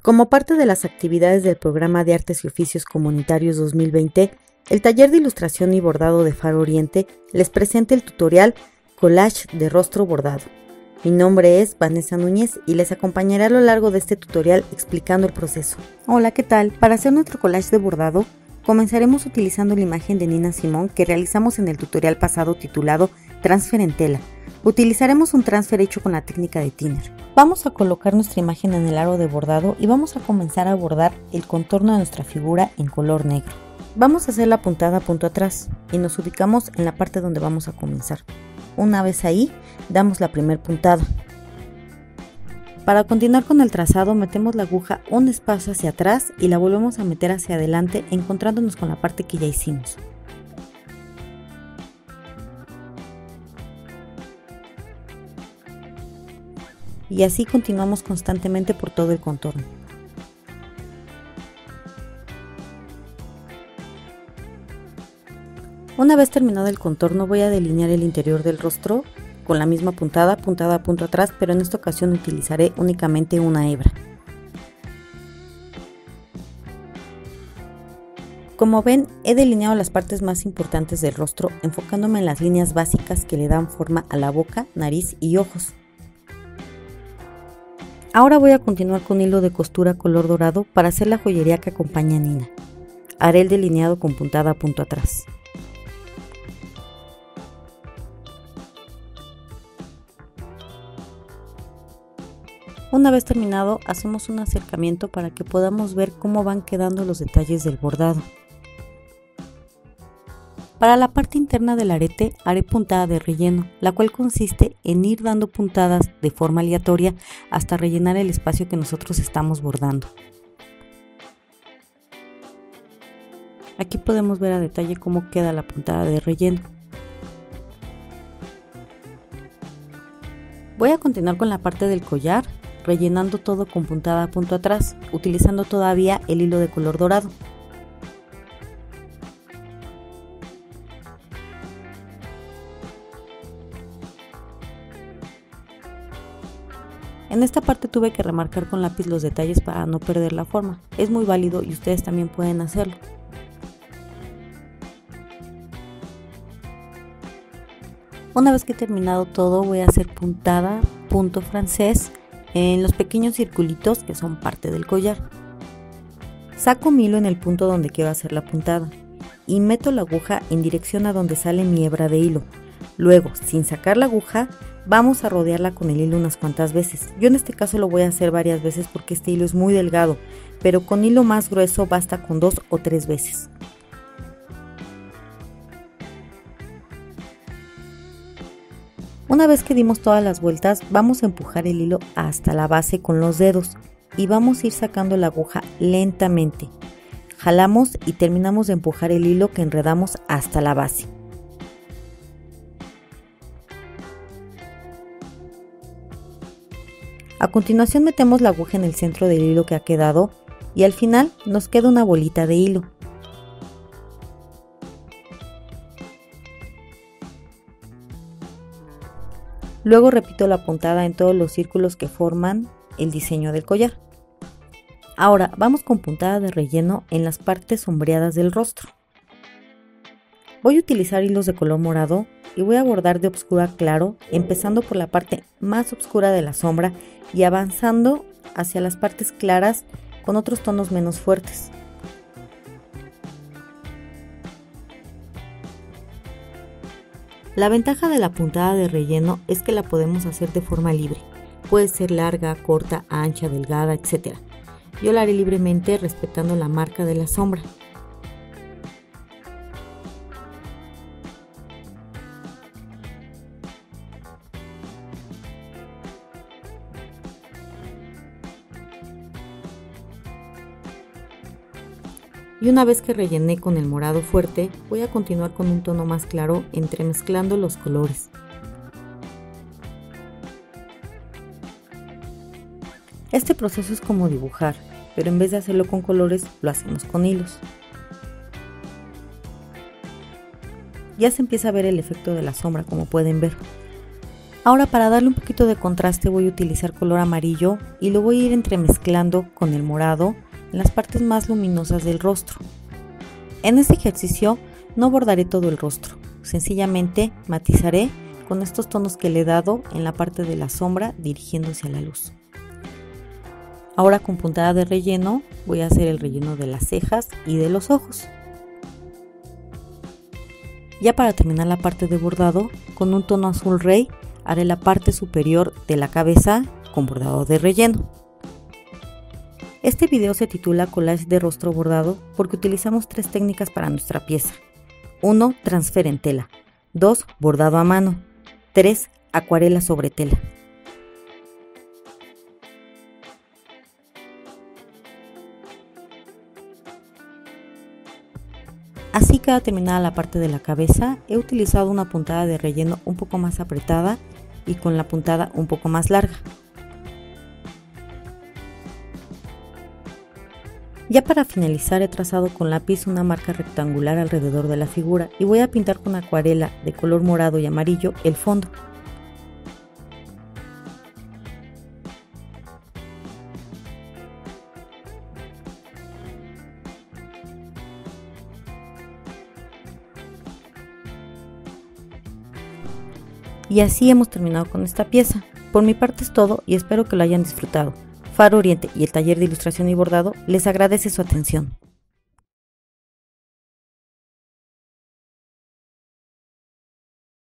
Como parte de las actividades del Programa de Artes y Oficios Comunitarios 2020, el Taller de Ilustración y Bordado de Faro Oriente les presenta el tutorial Collage de Rostro Bordado. Mi nombre es Vanessa Núñez y les acompañaré a lo largo de este tutorial explicando el proceso. Hola, ¿qué tal? Para hacer nuestro collage de bordado, comenzaremos utilizando la imagen de Nina Simone que realizamos en el tutorial pasado titulado Transfer en tela. Utilizaremos un transfer hecho con la técnica de thinner. Vamos a colocar nuestra imagen en el aro de bordado y vamos a comenzar a bordar el contorno de nuestra figura en color negro. Vamos a hacer la puntada punto atrás y nos ubicamos en la parte donde vamos a comenzar. Una vez ahí, damos la primer puntada. Para continuar con el trazado, metemos la aguja un espacio hacia atrás y la volvemos a meter hacia adelante, encontrándonos con la parte que ya hicimos. Y así continuamos constantemente por todo el contorno. Una vez terminado el contorno, voy a delinear el interior del rostro con la misma puntada punto atrás, pero en esta ocasión utilizaré únicamente una hebra. Como ven, he delineado las partes más importantes del rostro, enfocándome en las líneas básicas que le dan forma a la boca, nariz y ojos. Ahora voy a continuar con hilo de costura color dorado para hacer la joyería que acompaña a Nina. Haré el delineado con puntada punto atrás. Una vez terminado, hacemos un acercamiento para que podamos ver cómo van quedando los detalles del bordado. Para la parte interna del arete haré puntada de relleno, la cual consiste en ir dando puntadas de forma aleatoria hasta rellenar el espacio que nosotros estamos bordando. Aquí podemos ver a detalle cómo queda la puntada de relleno. Voy a continuar con la parte del collar, rellenando todo con puntada punto atrás, utilizando todavía el hilo de color dorado. En esta parte tuve que remarcar con lápiz los detalles para no perder la forma. Es muy válido y ustedes también pueden hacerlo. Una vez que he terminado todo, voy a hacer puntada punto francés en los pequeños circulitos que son parte del collar. Saco mi hilo en el punto donde quiero hacer la puntada y meto la aguja en dirección a donde sale mi hebra de hilo. Luego, sin sacar la aguja, vamos a rodearla con el hilo unas cuantas veces. Yo en este caso lo voy a hacer varias veces porque este hilo es muy delgado, pero con hilo más grueso basta con 2 o 3 veces. Una vez que dimos todas las vueltas, vamos a empujar el hilo hasta la base con los dedos y vamos a ir sacando la aguja lentamente. Jalamos y terminamos de empujar el hilo que enredamos hasta la base. A continuación metemos la aguja en el centro del hilo que ha quedado y al final nos queda una bolita de hilo. Luego repito la puntada en todos los círculos que forman el diseño del collar. Ahora vamos con puntada de relleno en las partes sombreadas del rostro. Voy a utilizar hilos de color morado y voy a bordar de oscuro a claro, empezando por la parte más oscura de la sombra y avanzando hacia las partes claras con otros tonos menos fuertes. La ventaja de la puntada de relleno es que la podemos hacer de forma libre. Puede ser larga, corta, ancha, delgada, etc. Yo la haré libremente respetando la marca de la sombra. Y una vez que rellené con el morado fuerte, voy a continuar con un tono más claro entremezclando los colores. Este proceso es como dibujar, pero en vez de hacerlo con colores, lo hacemos con hilos. Ya se empieza a ver el efecto de la sombra, como pueden ver. Ahora, para darle un poquito de contraste, voy a utilizar color amarillo y lo voy a ir entremezclando con el morado en las partes más luminosas del rostro. En este ejercicio no bordaré todo el rostro, sencillamente matizaré con estos tonos que le he dado en la parte de la sombra dirigiéndose a la luz. Ahora, con puntada de relleno voy a hacer el relleno de las cejas y de los ojos. Ya para terminar la parte de bordado, con un tono azul rey haré la parte superior de la cabeza con bordado de relleno. Este video se titula Collage de rostro bordado porque utilizamos 3 técnicas para nuestra pieza. 1. Transfer en tela. 2. Bordado a mano. 3. Acuarela sobre tela. Así queda terminada la parte de la cabeza. He utilizado una puntada de relleno un poco más apretada y con la puntada un poco más larga. Ya para finalizar, he trazado con lápiz una marca rectangular alrededor de la figura y voy a pintar con acuarela de color morado y amarillo el fondo. Y así hemos terminado con esta pieza. Por mi parte es todo y espero que lo hayan disfrutado. Faro Oriente y el taller de ilustración y bordado les agradece su atención.